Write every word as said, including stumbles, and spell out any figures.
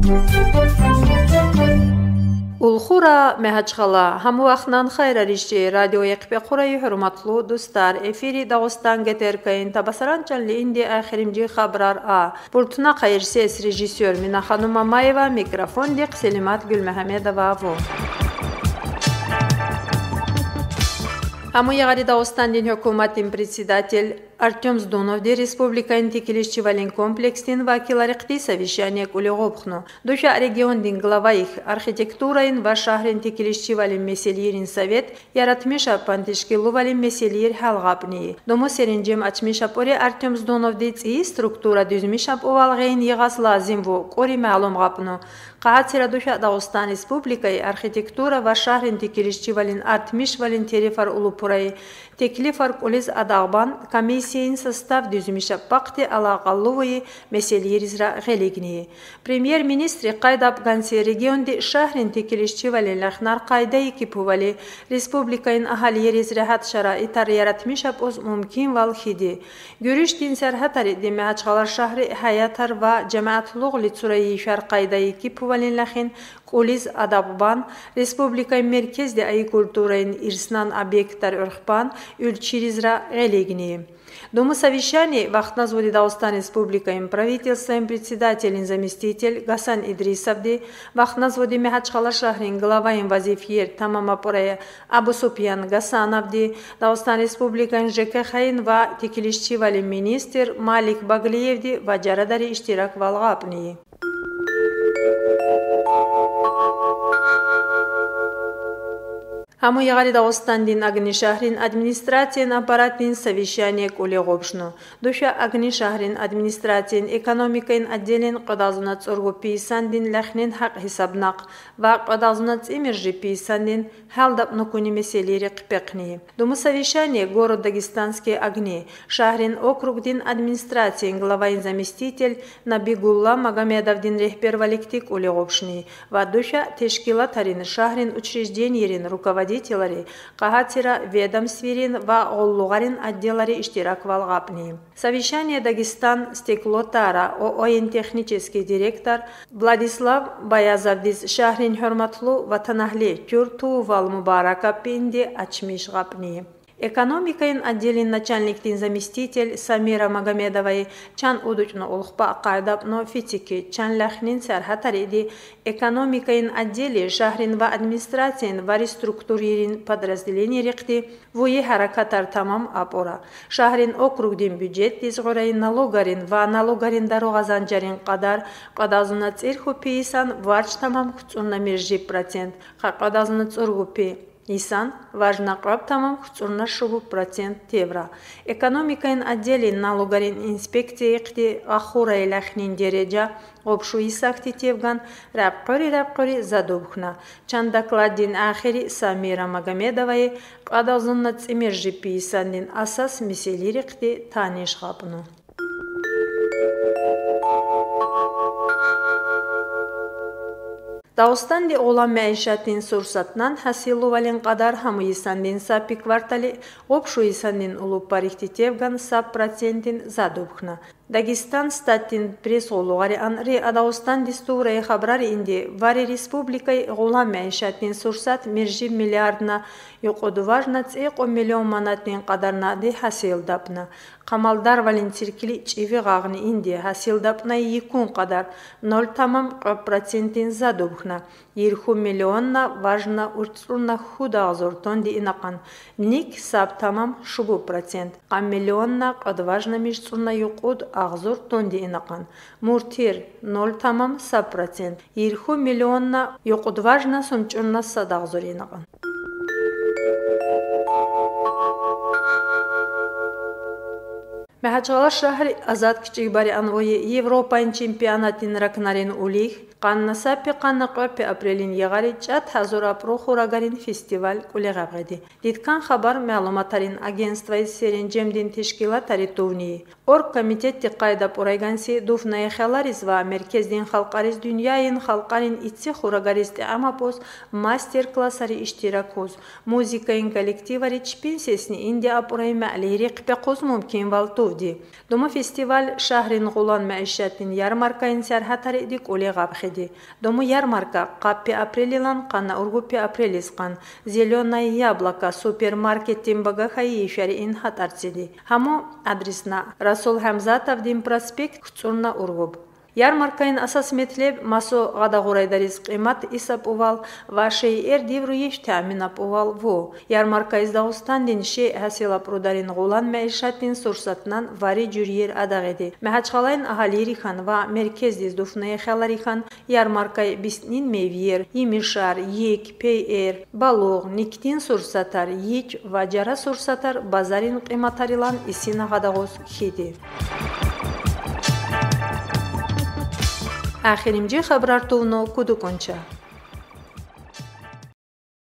Улхура мехачхала хамуахнан хайрариши радио якпекурай хурматлу дустар эфири Дагыстан гетеркаин табасаранчан ли инди ахиримжи хабрар а буртуна кайырсес режиссер Минахану Мамаева микрофон дик Селимат Гулмехамедова во Хамуягари Дагыстан дин хукуматин председатель Артем Сдуновди республикаин текилищевалин комплекстин вакилари кти совещание кулегопхну. Душа регион дин глава их архитектураин ва шахрин текилищевалин меселирин совет яратмиша пантишкилувалин меселир халгапни. Дому серинжем ачмиша поре Артем Сдуновди ци структура düzмиша овалгейн ягас лазим во кори маълум гапну. Қаатира душа Дагыстан республикаи архитектура ва шахрин текилищевалин артмишвалин терефар улупурай теклифар кулиз адагбан комиссиин состав düzмиша пакти алагаллувуи меселиризра гелигни. Премьер-министр кайдап ганси регионди шахрин текилищевалин лахнар кайдаи кипували республикаин ахалиризра хат шараитар яратмиша оз мумкин вал хиди. Görüş din serhatari demehachgalar şahri hayatar va cemaatluq litsurayi şar kaydayi kipuvalin lahin Kuliz adabban Respublika merkezde ay kulturain irsnan объектар örhban ülçirizra gelegni. Дому совещание вахтназ води Дагыстан республикаин правительствоин председателин заместитель Гасан Идрисовди вахтназ води мехачхала шахрин главаин вазифир тамама порая Абу Супьян Гасановди Дагыстан республикаин ЖКХин ва текилищевалин министр Малик Баглиевди ва жарадари иштирак валгапни. Хамуягари Дагыстан дин агни шахрин администрациен аппаратин совещание кулегопшну. Душа агни шахрин администрациен экономикаин отделен кадазуна цоргу писан дин лахнин хак хисабнак ва кадазуна цимержи писан дин халдап нукуни меселери кпекни. Дому совещание город Дагестанский агни шахрин округ дин администрациен главаин заместитель Набигулла Магомедов дин рехбер валиктик кулегопшни ва душа тешкилатарин шахрин учреждениерин руководитель Кахатира ведомствирин ва оллугарин отделари иштирак валгапни. Совещание Дагестан стеклотара ООН технический директор Владислав Баязавдис шахрин хурматлу ватанахли тюрту вал мубарака пинди ачмиш гапни. Экономикаин отделин начальниктин заместитель Самира Магомедовой чан удучно улхпа кайдапно фитики чан лахнин сархатариди экономикаин отделе шахрин ва администрациин ва реструктуририн подразделение ректи вуи харакатар тамам апора. Шахрин округдин бюджет дизгораин налогарин ва налогарин дарогазанжарин кадар кадазуна цирху пиисан варч тамам хцурна миржи процент ха кадазуна цургу пи Исан важна краб тамам хцурна шубу процент тевра. Экономикаин отделе налогарин инспекции ихти ахура илахнин дереджа обшу исахти тевган рабқори рабқори задубхна. Чан докладдин ахири Самира Магомедовай кадазунна цимержи писандин асас меселир ихти таниш хапну. Дагыстанди olan мәишатин сурсатнан хасилувалин qaдар хамуисандин сапи квартали обшуисандин улупарихти тевган сап процентин задубхна. Дагестан статтин пресс-олугари анри Дагыстан дистураи хабрари инди вари республикай olan мәишатин сурсат миржи миллиардна юқудуважна цеқо миллион манатин qadarna ди хасилдапна. Камалдар валин циркили чиви гагни инди хасилдапна якун qaдар ноль тамам процентин задубхна. Ирху миллионна важна урцурна худа азортон ди инакан. Ник сап тамам шубу процент. А миллионна кадважна мишцурна юқуд агзор тонди инакан. Муртир ноль тамам сап процент. Ирху миллионна юқудважна сумчурна садагзор инакан. Мехачгала шахри азад кичигбари анвои Европаин чемпионатин ракнарин улих Qanna sapi qanna qopi aprelin yagari chat hazura pro xuragarin festival kulegabgedi. Ditkan xabar ma'lumatarin agentstvoyi Serenjemdin tashkilotari tuvni. Org komiteti qayda puragansi dufnay xalariz va merkezdin xalqariz dunyayin xalqarin itsi xuragaristi amapos master-klassari ishtirakuz. Muzikayin kollektivari chpinsesni indi apuray ma'liri qpequz mumkin valtuvdi. Duma festival shahrin g'ulan maishatin yarmarkayin sarhatari dik ulegabgedi. хеди. Дому ярмарка каппи апрелилан кана ургуппи апрелискан. Зеленое яблоко супермаркеттин багахаи ишариин хатарциди. Хамо адресна Расул Хамзатовдин проспект Кцурна ургуб. Ярмаркаин асас метлеб масо гадагурайдарис қимат исап увал ва шейер дивруеш таъминап увал во. Ярмарка из Дагъустандин ше хасилап рударин гулан маишатин сурсатнан вари жюриер адагеди. Мехачхалайн ахалирихан ва меркездиз дуфнае халарихан ярмаркай биснин мевиер, имишар, ек, пейер, балуг, никтин сурсатар, ич ва жара сурсатар базарин қиматарилан исина гадагус хиди. آخرین جه خبرار تو نو کدو کنچه